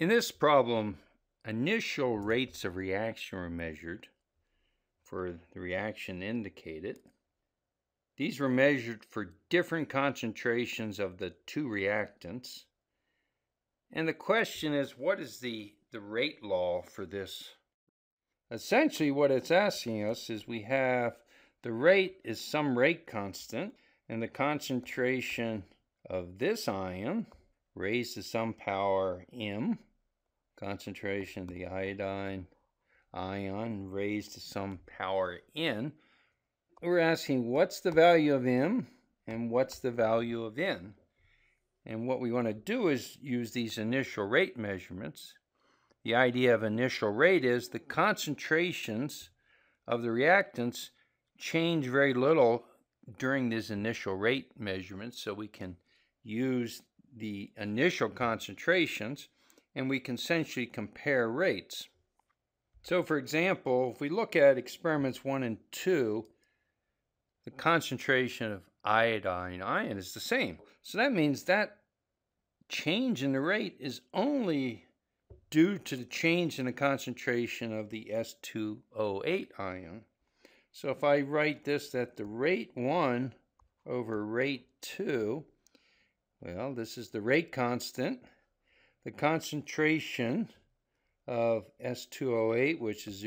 In this problem, initial rates of reaction were measured for the reaction indicated. These were measured for different concentrations of the two reactants. And the question is, what is the rate law for this? Essentially, what it's asking us is we have the rate is some rate constant, and the concentration of this ion raised to some power m, concentration of the iodine ion raised to some power n. We're asking what's the value of m and what's the value of n. And what we want to do is use these initial rate measurements. The idea of initial rate is the concentrations of the reactants change very little during these initial rate measurements, so we can use the initial concentrations and we can essentially compare rates. So for example, if we look at experiments 1 and 2, the concentration of iodine ion is the same. So that means that change in the rate is only due to the change in the concentration of the S2O8 ion. So if I write this, that the rate 1 over rate 2, well, this is the rate constant. The concentration of S2O8, which is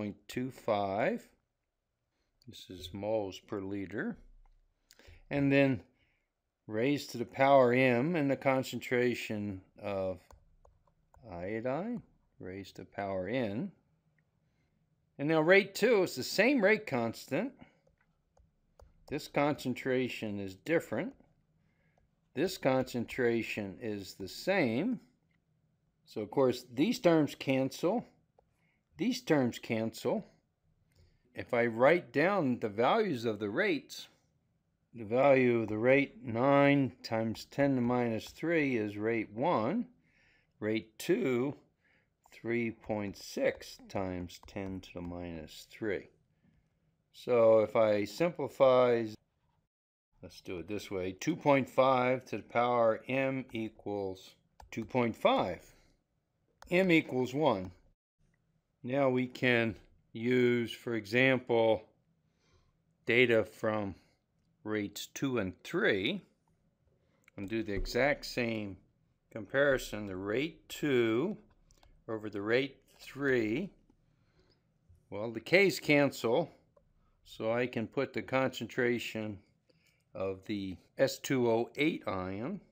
0.25. This is moles per liter. And then raised to the power m, and the concentration of iodine raised to power n. And now rate 2 is the same rate constant. This concentration is different. This concentration is the same. So of course these terms cancel. These terms cancel. If I write down the values of the rates, the value of the rate 9 times 10 to the minus 3 is rate 1. Rate 2, 3.6 times 10 to the minus 3. So if I simplify, let's do it this way, 2.5 to the power m equals 2.5. M equals 1. Now we can use, for example, data from rates 2 and 3 and do the exact same comparison, the rate 2 over the rate 3. Well, the k's cancel, so I can put the concentration of the S2O8 ion,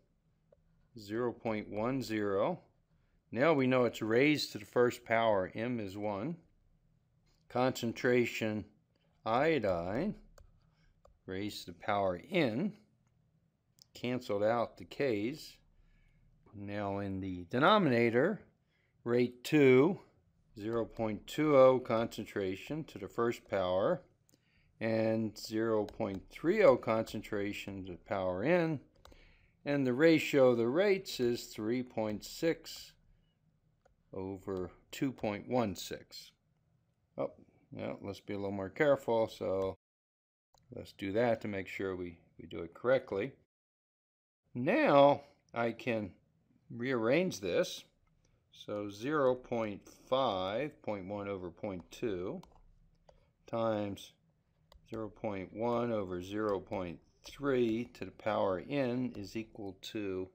0.10. Now we know it's raised to the first power, m is 1. Concentration iodine, raised to the power n, canceled out the k's. Now in the denominator, rate 2, 0.20 concentration to the first power, and 0.30 concentration to the power n, and the ratio of the rates is 3.6 over 2.16. Oh, yeah, let's be a little more careful, so let's do that to make sure we do it correctly. Now I can rearrange this. So 0.5, 0.1 over 0.2 times 0.1 over 0.3 to the power n is equal to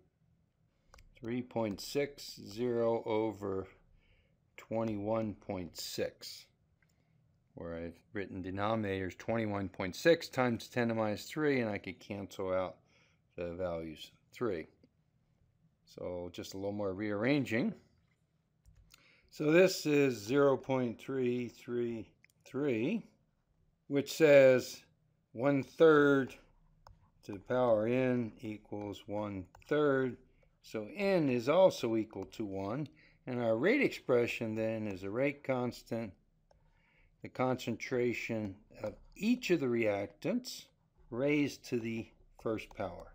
3.60 over 21.6, where I've written denominators 21.6 times 10 to the minus 3, and I could cancel out the values 3. So just a little more rearranging. So this is 0.333, which says 1/3 to the power n equals 1/3. So n is also equal to 1. And our rate expression then is a rate constant, the concentration of each of the reactants raised to the first power.